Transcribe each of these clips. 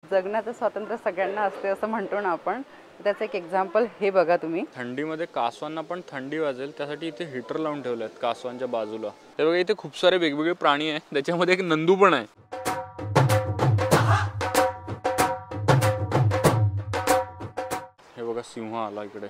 जगण्याचं स्वातंत्र्य सगळ्यांना असते असं म्हणतो ना आपण. त्याचं एक एक्झाम्पल हे बघा तुम्ही. थंडीमध्ये कासवांना पण थंडी वाजेल त्यासाठी इथे हीटर लावून ठेवले आहेत कासवांच्या बाजूला. हे बघा इथे खूप सारे वेगवेगळे प्राणी आहेत, त्याच्यामध्ये एक नंदू पण आहे. हे बघा सिंह आला इकडे.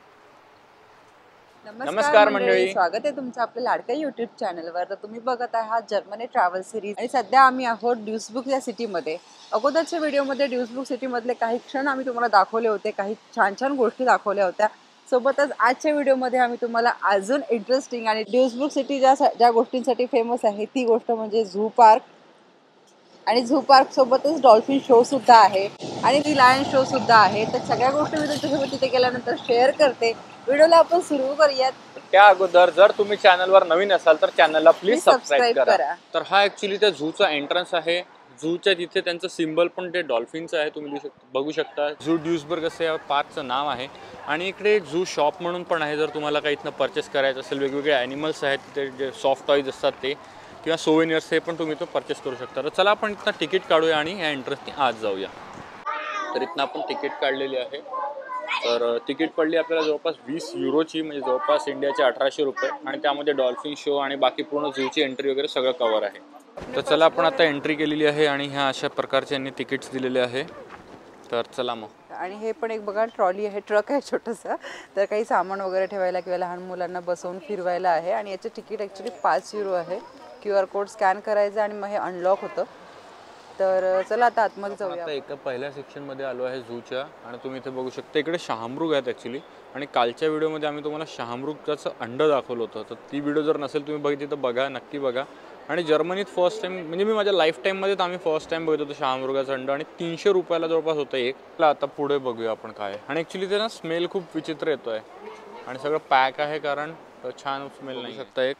नमस्कार मंडळी, स्वागत आहे तुमचं आपल्या लाडक्या युट्यूब चॅनलवर. तर तुम्ही बघत आहात जर्मनी ट्रॅव्हल सिरीज आणि सध्या आम्ही आहोत ड्यूसबुक या सिटीमध्ये. अगोदरच्या व्हिडिओमध्ये ड्यूसबुक सिटीमधले काही क्षण आम्ही तुम्हाला दाखवले होते, काही छान छान गोष्टी दाखवल्या होत्या. सोबतच आजच्या व्हिडिओमध्ये आम्ही तुम्हाला अजून इंटरेस्टिंग आणि ड्यूसबुक सिटी ज्या गोष्टींसाठी फेमस आहे ती गोष्ट म्हणजे झू पार्क. आणि झू पार्क सोबतच डॉल्फिन शो सुद्धा आहे आणि दी लायन शो सुद्धा आहे. तर सगळ्या गोष्टी मी तुमच्यासोबत तिथे गेल्यानंतर शेअर करते. व्हिडिओला आपण सुरू करूयात. त्या अगोदर जर तुम्ही चॅनलवर नवीन असाल तर चॅनलला प्लीज सबस्क्राईब करा. तर हा ऍक्च्युली त्या झूचा एंट्रन्स आहे. झूच्या तिथे त्यांचं सिम्बल पण ते डॉल्फिनचं आहे, तुम्ही बघू शकता. झू ड्यूसबर्ग असं या पार्कचं नाव आहे. आणि इकडे झू शॉप म्हणून पण आहे, जर तुम्हाला काही इथनं परचेस करायचं असेल. वेगवेगळे ॲनिमल्स आहेत तिथे, जे सॉफ्ट टॉईज असतात ते किंवा सोवेनियर्स हे पण तुम्ही तो परचेस करू शकता. तर चला आपण इथनं तिकीट काढूया आणि या एंट्रन्सने आज जाऊया. तर इथनं आपण तिकीट काढलेली आहे. तर तिकीट पडली आपल्याला जवळपास 20 युरोची, म्हणजे जवळपास इंडियाचे 1800 रुपये. आणि त्यामध्ये डॉल्फिन शो आणि बाकी पूर्ण झूची एंट्री वगैरे सगळं कवर आहे. तर चला आपण आता एंट्री केलेली आहे आणि ह्या अशा प्रकारचे यांनी तिकीट्स दिलेले आहे. तर चला मग. आणि हे पण एक बघा ट्रॉली आहे, ट्रक आहे छोटंसं. तर काही सामान वगैरे ठेवायला किंवा लहान मुलांना बसवून फिरवायला आहे. आणि याचे तिकीट ॲक्च्युली 5 युरो आहे. QR कोड स्कॅन करायचं आणि मग हे अनलॉक होतं. तर चला आता आतमध्ये जाऊया. आता एका पहिल्या सेक्शनमध्ये आलो आहे झूच्या. आणि तुम्ही इथे बघू शकता इकडे शहामृग आहेत ॲक्च्युली. आणि कालच्या व्हिडिओमध्ये आम्ही तुम्हाला शहामृगाचं अंडं दाखवलं होतं. तर ती व्हिडिओ जर नसेल तुम्ही बघितली तर बघा, नक्की बघा. आणि जर्मनीत फर्स्ट टाईम, म्हणजे मी माझ्या लाईफ टाईममध्ये तर आम्ही फर्स्ट टाईम बघत होतो शहामृगाचं अंडं. आणि 300 रुपयाला जवळपास होतं एक. आता पुढे बघूया आपण काय. आणि ॲक्च्युली ते ना स्मेल खूप विचित्र येतो आहे. आणि सगळं पॅक आहे, कारण छान स्मेल नाही शकता. एक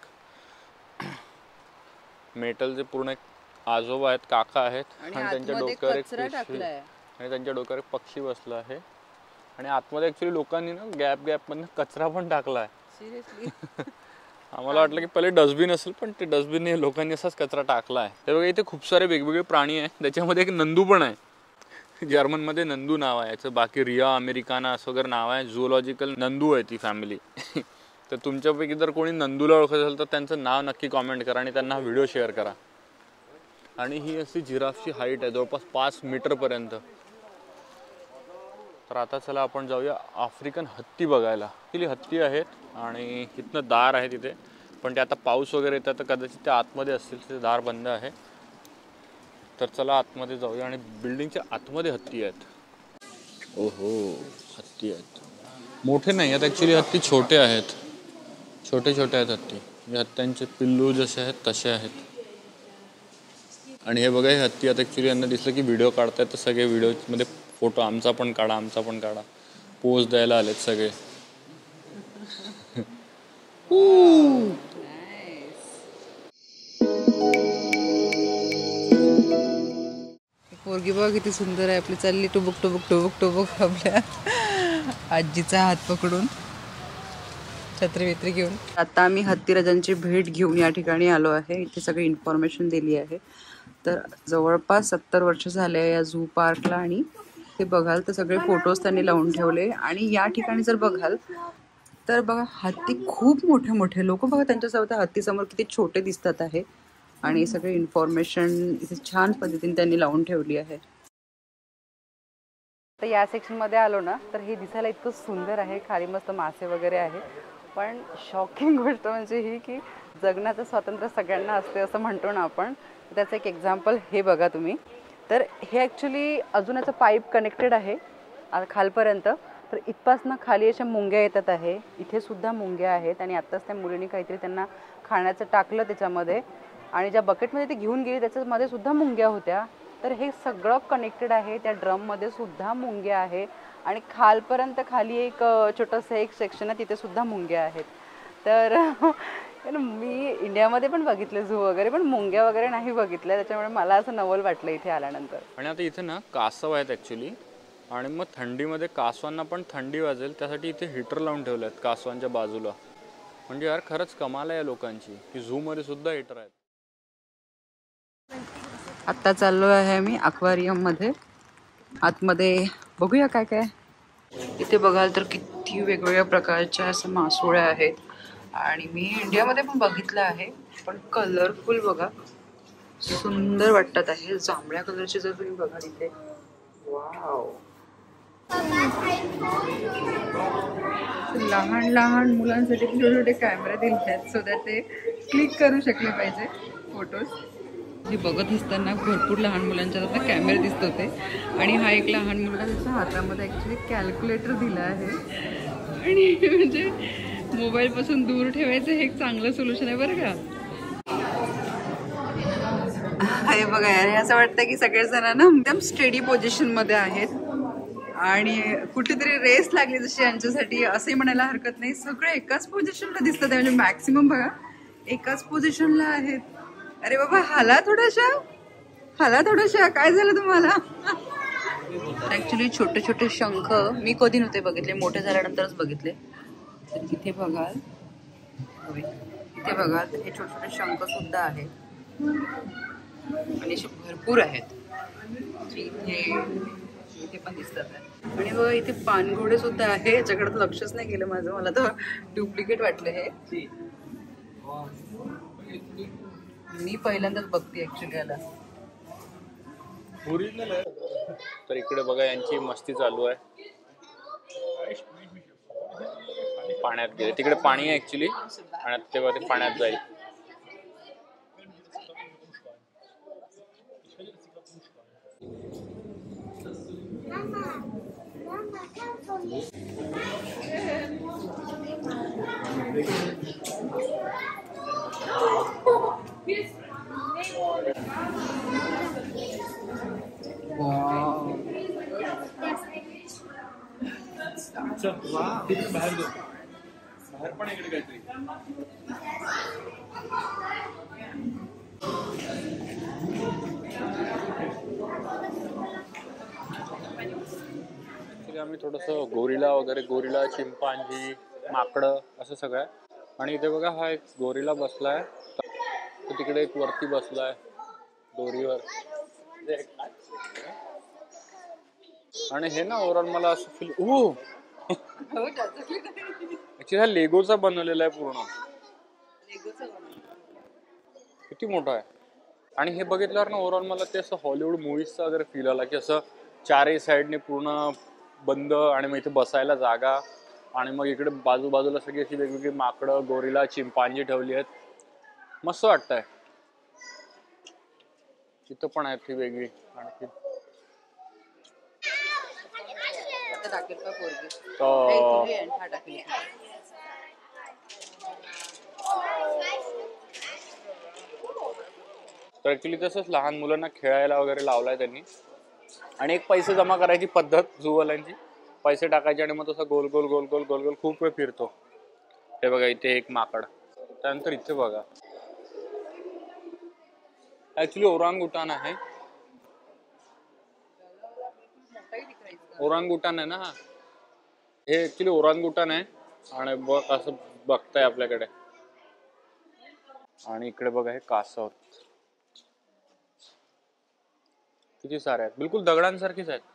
मेटलचे पूर्ण एक आजोबा आहेत, काका आहेत. आणि त्यांच्या डोक्यावर एक आणि त्यांच्या डोक्यावर एक पक्षी बसला आहे. आणि आतमध्ये ॲक्च्युली लोकांनी ना गॅपमधनं कचरा पण टाकला आहे. सिरियसली आम्हाला वाटलं की पहिले डस्टबिन असेल, पण ते डस्टबिन लोकांनी असाच कचरा टाकला आहे. ते बघा इथे खूप सारे वेगवेगळे प्राणी आहेत, त्याच्यामध्ये एक नंदू पण आहे. जर्मनमध्ये नंदू नाव आहे याचं. बाकी रिया अमेरिकाना असं वगैरे नाव आहे. झूलॉजिकल नंदू आहे ती फॅमिली. तर तुमच्यापैकी जर कोणी नंदूला ओळखत असेल तर त्यांचं नाव नक्की कॉमेंट करा आणि त्यांना व्हिडिओ शेअर करा. आणि ही अशी जिराफची हाईट आहे जवळपास 5 मीटरपर्यंत. तर आता चला आपण जाऊया आफ्रिकन हत्ती बघायला. ॲक्च्युली हत्ती आहेत आणि इथनं दार आहे तिथे, पण ते आता पाऊस वगैरे येतात तर कदाचित ते आतमध्ये असतील, तिथे दार बंद आहे. तर चला आतमध्ये जाऊया. आणि बिल्डिंगच्या आतमध्ये हत्ती आहेत. ओहो, हत्ती आहेत. मोठे नाही आहेत ॲक्च्युली, हत्ती छोटे आहेत. छोटे आहेत हत्ती. या हत्त्यांचे पिल्लू जसे आहेत तसे आहेत. आणि हे बघा, हे हत्ती आता ॲक्च्युली यांना दिसलं की व्हिडिओ काढतायत, तर सगळे व्हिडिओमध्ये फोटो आमचा पण काढा पोज द्यायला आलेत सगळे. पोरगी बघा किती सुंदर आहे आपली, चालली टुबुक आपल्या आजीचा हात पकडून, छत्री बित्री घेऊन. आता आम्ही हत्तीराजांची भेट घेऊन या ठिकाणी आलो आहे. इथे सगळी इन्फॉर्मेशन दिली आहे. तर जवळपास 70 वर्ष झाले या झू पार्कला. आणि ते बघाल तर सगळे फोटोज त्यांनी लावून ठेवले. आणि या ठिकाणी जर बघाल तर बघा हत्ती खूप मोठे लोक बघा त्यांच्यासोबत हत्तीसमोर किती छोटे दिसतात आहे. आणि सगळे इन्फॉर्मेशन इथे छान पद्धतीने त्यांनी लावून ठेवली आहे. तर या सेक्शनमध्ये आलो ना तर हे दिसायला इतकं सुंदर आहे. खाली मस्त मासे वगैरे आहे. पण शॉकिंग गोष्ट म्हणजे ही की जगण्याचं स्वातंत्र्य सगळ्यांना असते असं म्हणतो ना आपण. त्याचं एक एक्झाम्पल हे बघा तुम्ही. तर हे ॲक्च्युली अजून याचं पाईप कनेक्टेड आहे खालपर्यंत. तर इथपासनं खाली अशा मुंग्या येतात आहे. इथे सुद्धा मुंग्या आहेत. आणि आत्ताच त्या मुलीने काहीतरी त्यांना खाण्याचं टाकलं त्याच्यामध्ये, आणि ज्या बकेटमध्ये ते घेऊन गेली त्याच्यामध्ये सुद्धा मुंग्या होत्या. तर हे सगळं कनेक्टेड आहे. त्या ड्रममध्ये सुद्धा मुंग्या आहे. आणि खालपर्यंत खाली एक छोटंसं एक सेक्शन आहे, तिथे सुद्धा मुंग्या आहेत. तर मी इंडियामध्ये पण बघितले झू वगैरे, पण मुंग्या वगैरे नाही बघितल्या. त्याच्यामुळे मला असं नवल वाटलं इथे आल्यानंतर. आणि आता इथे ना कासव आहेत ॲक्च्युली. आणि मग थंडीमध्ये कासवांना पण थंडी वाजेल त्यासाठी इथे हीटर लावून ठेवले आहेत कासवांच्या बाजूला. म्हणजे यार खरंच कमाल आहे या लोकांची की झूमध्ये सुद्धा हीटर आहेत. आत्ता चाललो आहे मी अक्वारियम मध्ये. आतमध्ये बघूया काय काय. इथे बघाल तर किती वेगवेगळ्या प्रकारच्या असं मासोळ्या आहेत आणि मी इंडियामध्ये पण बघितलं आहे, पण कलरफुल बघा, सुंदर वाटतात आहे. जांभळ्या कलरचे जर तुम्ही बघाल इथे, वाव. लहान लहान मुलांसाठी छोटे छोटे कॅमेरे दिले आहेत सो दॅट ते क्लिक करू शकले पाहिजे फोटोज. हे बघत असताना भरपूर लहान मुलांच्या आता कॅमेरे दिसत होते आणि हा एक लहान मुलगा त्याच्या हातामध्ये ॲक्च्युली कॅल्क्युलेटर दिला आहे आणि म्हणजे मोबाईलपासून दूर ठेवायचं हे एक चांगलं सोल्युशन आहे बरं का. हे बघा यार, हे असं वाटतं की सगळेजण ना एकदम स्टेडी पोझिशनमध्ये आहेत आणि कुठेतरी रेस लागली जशी यांच्यासाठी असंही म्हणायला हरकत नाही. सगळे एकाच पोझिशनला दिसतात म्हणजे मॅक्सिमम बघा एकाच पोझिशनला आहेत. अरे बाबा हाला थोड्याशा काय झालं तुम्हाला. ऍक्च्युली छोटे छोटे शंख मी कधी नव्हते बघितले, मोठे झाल्यानंतरच बघितले. तर इथे बघाल हे छोटे छोटे शंख सुद्धा आहेत आणि असे भरपूर आहेत. इथे पण दिसतात आणि बघा इथे पानघोडे सुद्धा आहे, याच्याकडे लक्षच नाही गेलं माझं, मला तर डुप्लिकेट वाटलं हे. मी पहिल्यांदाच बघते ऍक्च्युली याला. तर इकडे बघा यांची मस्ती चालू आहे, पाण्यात गेले. तिकडे पाणी आहे ऍक्च्युली आणि तेव्हा ते पाण्यात जाईल. बाहेर पण इकडे काहीतरी आम्ही थोडंसं गोरिला, चिंपांजी, माकडं असं सगळं आहे. आणि इथे बघा हा एक गोरिला बसलाय, तो तिकडे एक वरती बसलाय दोरीवर. आणि हे ना ओव्हरऑल मला असं फील ऍक्च्युली हा लेगोचा बनवलेला आहे पूर्ण. किती मोठा आहे. आणि हे बघितल्यावर ना ओव्हरऑल मला ते असं हॉलिवूड मूवीजचा वगैरे फील आला की असं चारही साईडने पूर्ण बंद आणि मग इथे बसायला जागा आणि मग इकडे बाजूबाजूला सगळी अशी वेगवेगळी माकडं, गोरिला, चिंपांजी ठेवली आहेत. मस्त वाटतंय. तिथं पण आहेत ती वेगळी आणखी. तर ऍक्च्युली तसंच लहान मुलांना खेळायला वगैरे लावलाय त्यांनी. आणि एक पैसे जमा करायची पद्धत झूवाल्यांची, पैसे टाकायचे आणि मग तसं गोल गोल गोल गोल गोल गोल खूप वेळ फिरतो. हे बघा इथे एक माकड. त्यानंतर इथे बघा ऍक्च्युली ओरांगुटान आहे. ओरांगुटान आहे ना हा, हे ऍक्च्युली ओरांगुटान आहे. आणि बघ असं बघताय आपल्याकडे. आणि इकडे बघा हे कासव किती सारे आहेत, बिलकुल दगडांसारखीच आहेत.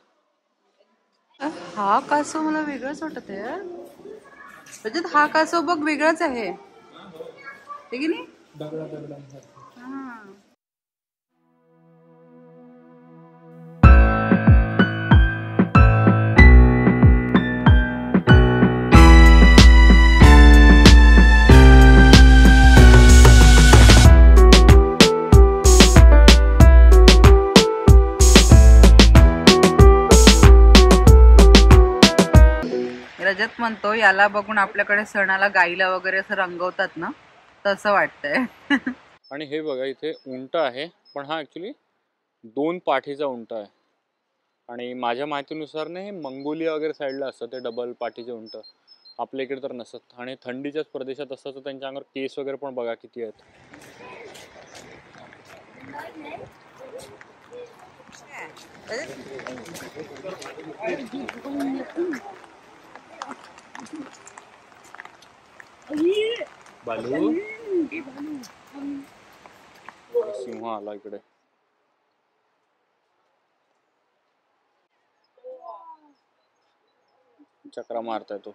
हा कासव मला वेगळाच वाटत आहे. त्याच्यात हा कासव बघ वेगळाच आहे की नाही. रजत म्हणतो याला बघून आपल्याकडे सणाला गाईला वगैरे असं रंगवतात ना, तसं वाटतंय. आणि हे बघा इथे उंट आहे, पण हा ऍक्च्युली 2 पाठीचा उंट आहे. आणि माझ्या माहितीनुसार ना हे मंगोलिया वगैरे साईडला असतं ते डबल पाठीचे उंट, आपल्या इकडे तर नसत. आणि थंडीच्याच प्रदेशात असतं तर त्यांच्या अंगावर केस वगैरे पण बघा किती आहेत. बालू सिंह आला इकडे. चक्रा मारता येतो.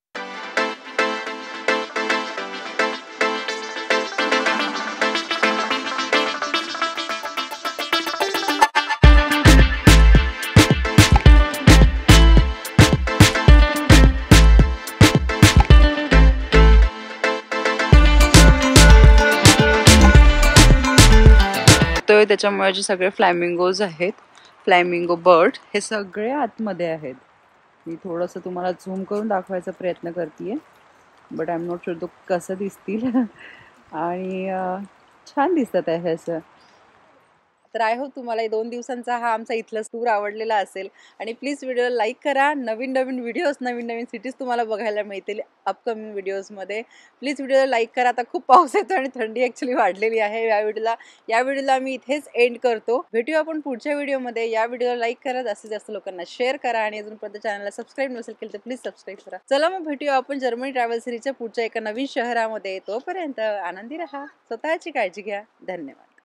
त्याच्यामुळे जे सगळे फ्लॅमिंगोज आहेत, फ्लॅमिंगो बर्ड, हे सगळे आतमध्ये आहेत. मी थोडंसं तुम्हाला झूम करून दाखवायचा प्रयत्न करते, but I am not sure तो कसं दिसतील. आणि छान दिसतात आहे असं. तर आय होप तुम्हाला 2 दिवसांचा हा आमचा इथला टूर आवडलेला असेल. आणि प्लीज व्हिडिओला लाईक करा. नवीन नवीन व्हिडिओज, नवीन नवीन सिटीज तुम्हाला बघायला मिळतील अपकमिंग व्हिडिओजमध्ये. प्लीज व्हिडिओला लाईक करा. आता खूप पाऊस येतो आणि थंडी ॲक्च्युली वाढलेली आहे. या व्हिडिओला मी इथेच एंड करतो. भेटूया आपण पुढच्या व्हिडिओमध्ये. या व्हिडिओला लाईक करा, जास्तीत जास्त लोकांना शेअर करा आणि अजूनपर्यंत चॅनलला सबस्क्राईब नसेल केलं तर प्लीज सबस्क्राईब करा. चला मग भेटूया आपण जर्मनी ट्रॅव्हल सिरीजच्या पुढच्या एका नवीन शहरामध्ये. तोपर्यंत आनंदी राहा, स्वतःची काळजी घ्या. धन्यवाद.